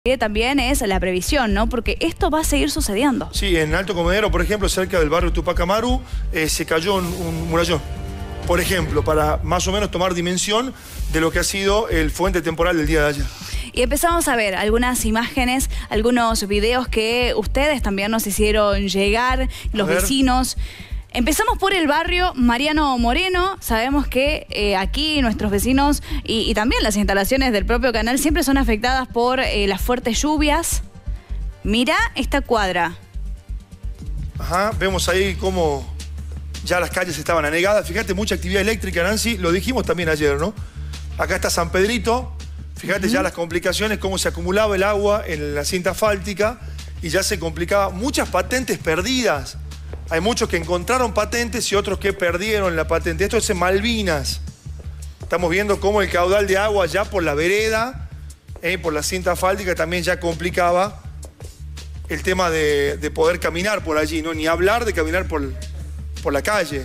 Que también es la previsión, ¿no? Porque esto va a seguir sucediendo. Sí, en Alto Comedero, por ejemplo, cerca del barrio Tupac Amaru, se cayó un murallón. Por ejemplo, para más o menos tomar dimensión de lo que ha sido el fuente temporal del día de ayer. Y empezamos a ver algunas imágenes, algunos videos que ustedes también nos hicieron llegar, los vecinos. Empezamos por el barrio Mariano Moreno. Sabemos que aquí nuestros vecinos y también las instalaciones del propio canal siempre son afectadas por las fuertes lluvias. Mira esta cuadra. Ajá, vemos ahí cómo ya las calles estaban anegadas. Fíjate, mucha actividad eléctrica, Nancy. Lo dijimos también ayer, ¿no? Acá está San Pedrito. Fíjate ya las complicaciones, cómo se acumulaba el agua en la cinta asfáltica y ya se complicaba. Muchas patentes perdidas. Hay muchos que encontraron patentes y otros que perdieron la patente. Esto es en Malvinas. Estamos viendo cómo el caudal de agua ya por la vereda, por la cinta asfáltica, también ya complicaba el tema de poder caminar por allí, ¿no? Ni hablar de caminar por la calle.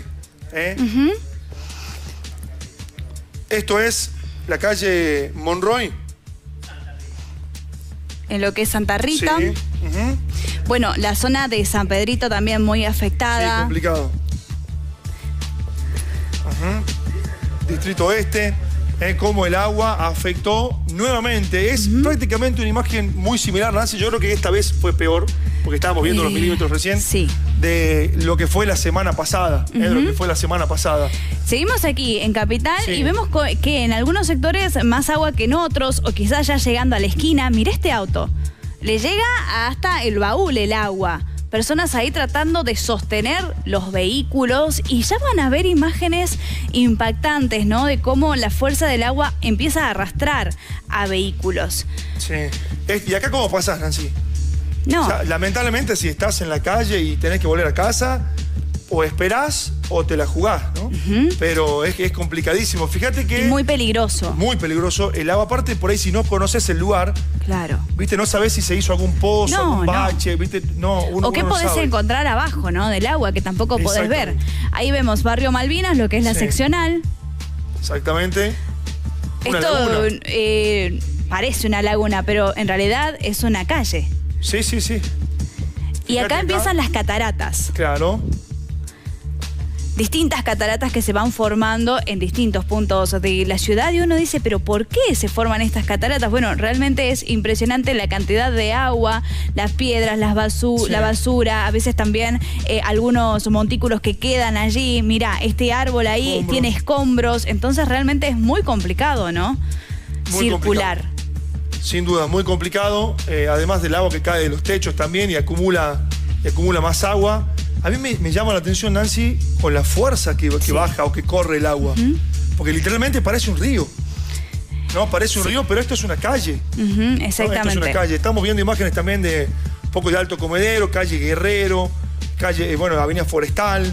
Esto es la calle Monroy. En lo que es Santa Rita. Sí. Bueno, la zona de San Pedrito también muy afectada. Sí, complicado. Distrito Oeste, cómo el agua afectó nuevamente. Es prácticamente una imagen muy similar, Nancy. Yo creo que esta vez fue peor, porque estábamos viendo los milímetros recién, de lo que fue la semana pasada. De lo que fue la semana pasada. Seguimos aquí en Capital y vemos que en algunos sectores más agua que en otros, o quizás ya llegando a la esquina. Mirá este auto. Le llega hasta el baúl el agua. Personas ahí tratando de sostener los vehículos y ya van a ver imágenes impactantes, ¿no? De cómo la fuerza del agua empieza a arrastrar a vehículos. Sí. ¿Y acá cómo pasás, Nancy? No. O sea, lamentablemente, si estás en la calle y tenés que volver a casa, o esperás o te la jugás, ¿no? Pero es complicadísimo. Fíjate que... Y muy peligroso. Muy peligroso. El agua, aparte, por ahí, si no conoces el lugar... Claro. ¿Viste? No sabés si se hizo algún pozo, algún bache, ¿viste? No, o qué podés encontrar abajo, ¿no? Del agua, que tampoco podés ver. Ahí vemos Barrio Malvinas, lo que es la seccional. Exactamente. Esto parece una laguna, pero en realidad es una calle. Sí. Y acá empiezan las cataratas. Claro. Distintas cataratas que se van formando en distintos puntos de la ciudad y uno dice, ¿pero por qué se forman estas cataratas? Bueno, realmente es impresionante la cantidad de agua, las piedras, la basura, a veces también algunos montículos que quedan allí. Mirá, este árbol ahí tiene escombros, entonces realmente es muy complicado, ¿no? Muy circular. Complicado. Sin duda, muy complicado, además del agua que cae de los techos también y acumula más agua. A mí me llama la atención, Nancy, con la fuerza que baja o que corre el agua. Porque literalmente parece un río. No, parece un río, pero esto es una calle. Exactamente. ¿No? Esto es una calle. Estamos viendo imágenes también de un poco de Alto Comedero, calle Guerrero, calle, Avenida Forestal.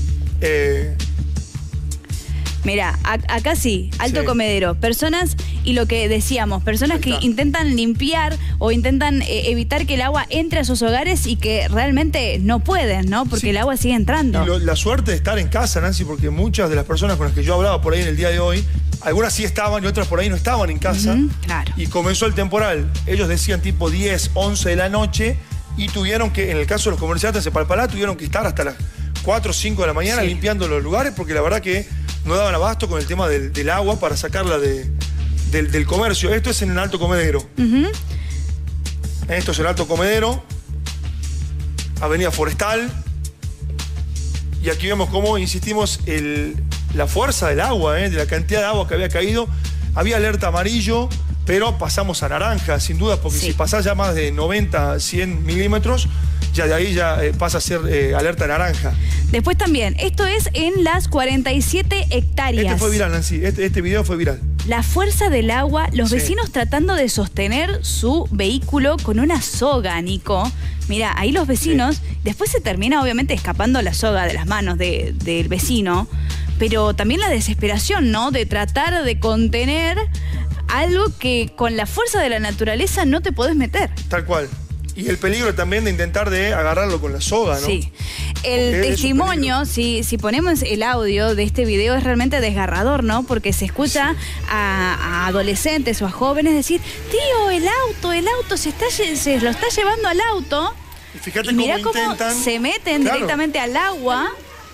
Mira, acá sí, Alto Comedero, personas, y lo que decíamos, personas que intentan limpiar o intentan evitar que el agua entre a sus hogares y que realmente no pueden, ¿no? Porque el agua sigue entrando. Y la suerte de estar en casa, Nancy, porque muchas de las personas con las que yo hablaba por ahí en el día de hoy, algunas sí estaban y otras por ahí no estaban en casa. Claro. Y comenzó el temporal. Ellos decían tipo 10, 11 de la noche y tuvieron que, en el caso de los comerciantes de Palpalá, tuvieron que estar hasta las 4 o 5 de la mañana limpiando los lugares porque la verdad que no daban abasto con el tema del agua para sacarla del comercio. Esto es en el Alto Comedero. Esto es el Alto Comedero, Avenida Forestal. Y aquí vemos cómo, insistimos, la fuerza del agua, de la cantidad de agua que había caído. Había alerta amarillo, pero pasamos a naranja, sin duda, porque si pasás ya más de 90, 100 milímetros, ya de ahí pasa a ser alerta naranja. Después también, esto es en las 47 hectáreas. Este fue viral, Nancy, este video fue viral. La fuerza del agua, los vecinos tratando de sostener su vehículo con una soga, Nico. Mira, ahí los vecinos, después se termina obviamente escapando la soga de las manos del vecino, pero también la desesperación, ¿no? De tratar de contener algo que con la fuerza de la naturaleza no te podés meter. Tal cual. Y el peligro también de intentar de agarrarlo con la soga, ¿no? Sí. El testimonio, si ponemos el audio de este video, es realmente desgarrador, ¿no? Porque se escucha a adolescentes o a jóvenes decir, tío, el auto se lo está llevando al auto. Y fíjate mirá cómo intentan... se meten directamente al agua.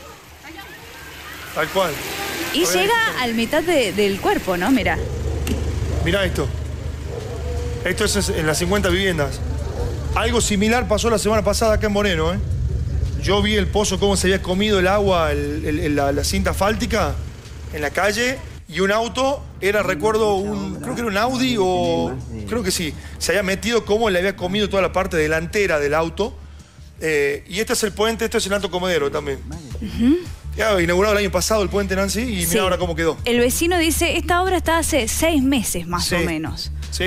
Tal cual. Y llega al mitad del cuerpo, ¿no? Mirá. Mirá esto. Esto es en las 50 viviendas. Algo similar pasó la semana pasada acá en Moreno, ¿eh? Yo vi el pozo, cómo se había comido el agua, la cinta asfáltica en la calle, y un auto, recuerdo, creo que era un Audi o... Creo que sí. Se había metido como le había comido toda la parte delantera del auto. Y este es el puente, este es el Alto Comedero también. Ya inaugurado el año pasado el puente, Nancy, y mira ahora cómo quedó. El vecino dice, esta obra está hace 6 meses más o menos. Sí.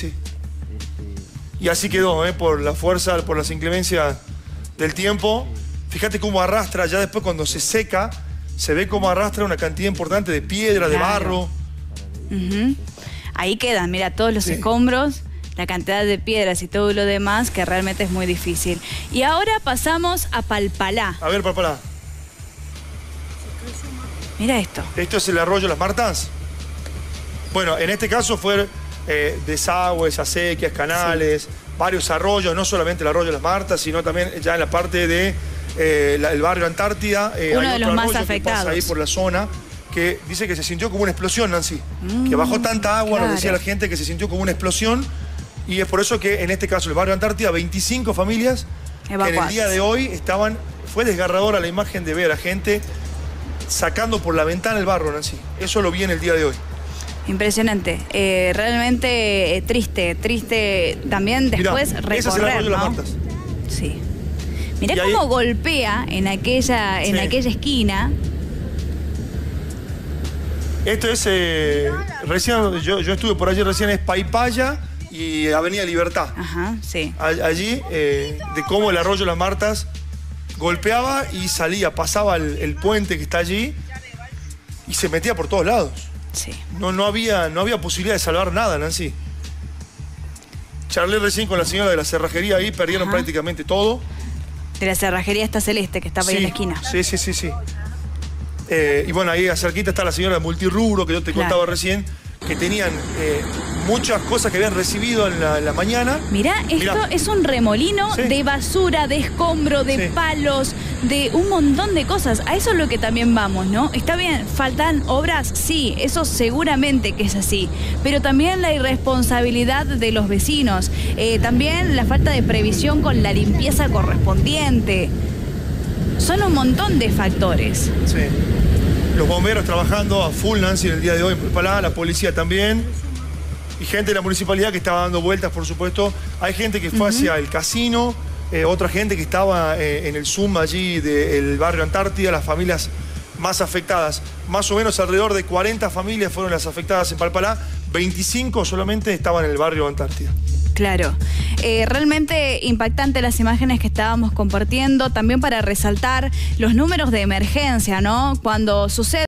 Y así quedó, por la fuerza, por las inclemencias del tiempo. Fíjate cómo arrastra, ya después cuando se seca, se ve cómo arrastra una cantidad importante de piedra, de barro. Ahí quedan, mira, todos los escombros, la cantidad de piedras y todo lo demás, que realmente es muy difícil. Y ahora pasamos a Palpalá. A ver, Palpalá. Mira esto. Esto es el arroyo Las Martas. Bueno, en este caso fue desagües, acequias, canales, varios arroyos, no solamente el arroyo Las Martas, sino también ya en la parte de el barrio Antártida. Uno de los más afectados. Que pasa ahí por la zona, que dice que se sintió como una explosión, Nancy. Que bajó tanta agua, nos decía la gente, que se sintió como una explosión. Y es por eso que en este caso el barrio Antártida, 25 familias que en el día de hoy fue desgarradora la imagen de ver a gente sacando por la ventana el barro, Nancy. Eso lo vi en el día de hoy. Impresionante. Realmente triste también después recorrer, ese es el arroyo de ¿no? Las Martas. Sí. Mirá cómo golpea en aquella esquina. Esto es, recién, yo estuve por allí recién, es Paipaya y Avenida Libertad. Ajá, sí. Allí, de cómo el arroyo Las Martas golpeaba y salía, pasaba el puente que está allí y se metía por todos lados. Sí. No había posibilidad de salvar nada, Nancy. Charlé recién con la señora de la cerrajería ahí, perdieron prácticamente todo. De la cerrajería esta celeste que estaba ahí en la esquina. Sí. Y bueno, ahí cerquita está la señora de Multirrubro, que yo te contaba recién, que tenían muchas cosas que habían recibido en la mañana. Mirá, esto es un remolino de basura, de escombro, de palos, de un montón de cosas. A eso es lo que también vamos, ¿no? Está bien, faltan obras, sí, eso seguramente que es así. Pero también la irresponsabilidad de los vecinos, también la falta de previsión con la limpieza correspondiente. Son un montón de factores. Sí. Los bomberos trabajando a full, Nancy, en el día de hoy en Palpalá, la policía también. Y gente de la municipalidad que estaba dando vueltas, por supuesto. Hay gente que fue hacia el casino, otra gente que estaba en el Zoom allí del barrio Antártida, las familias más afectadas. Más o menos alrededor de 40 familias fueron las afectadas en Palpalá, 25 solamente estaban en el barrio Antártida. Claro, realmente impactante las imágenes que estábamos compartiendo, también para resaltar los números de emergencia, ¿no? Cuando sucede